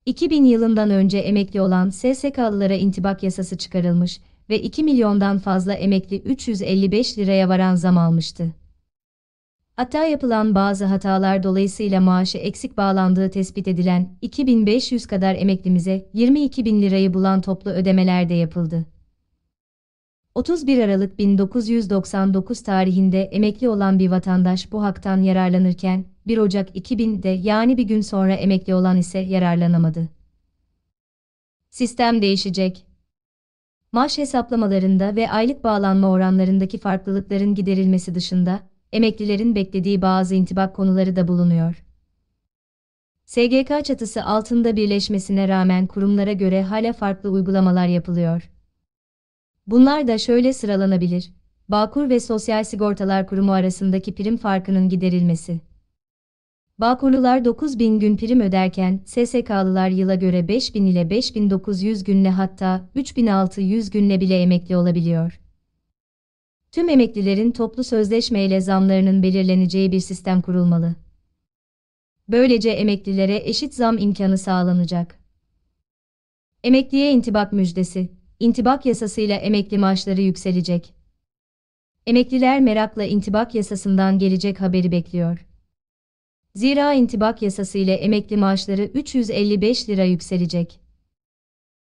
2000 yılından önce emekli olan SSK'lılara intibak yasası çıkarılmış ve 2 milyondan fazla emekli 355 liraya varan zam almıştı. Hatta yapılan bazı hatalar dolayısıyla maaşı eksik bağlandığı tespit edilen 2500 kadar emeklimize 22 bin lirayı bulan toplu ödemeler de yapıldı. 31 Aralık 1999 tarihinde emekli olan bir vatandaş bu haktan yararlanırken, 1 Ocak 2000'de yani bir gün sonra emekli olan ise yararlanamadı. Sistem değişecek. Maaş hesaplamalarında ve aylık bağlanma oranlarındaki farklılıkların giderilmesi dışında, emeklilerin beklediği bazı intibak konuları da bulunuyor. SGK çatısı altında birleşmesine rağmen kurumlara göre hala farklı uygulamalar yapılıyor. Bunlar da şöyle sıralanabilir: Bağkur ve Sosyal Sigortalar Kurumu arasındaki prim farkının giderilmesi. Bağkurlular 9.000 gün prim öderken, SSK'lılar yıla göre 5.000 ile 5.900 günle hatta 3.600 günle bile emekli olabiliyor. Tüm emeklilerin toplu sözleşmeyle zamlarının belirleneceği bir sistem kurulmalı. Böylece emeklilere eşit zam imkanı sağlanacak. Emekliye intibak müjdesi. İntibak yasasıyla emekli maaşları yükselecek. Emekliler merakla intibak yasasından gelecek haberi bekliyor. Zira intibak yasası ile emekli maaşları 355 lira yükselecek.